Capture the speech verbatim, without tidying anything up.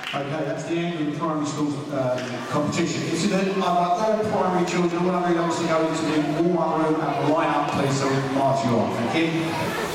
Okay, that's the end of the primary school uh, competition. If you then, I'd like all primary children, all under adults to go into the warm-up room and line up, please, so we can march you on. Thank you.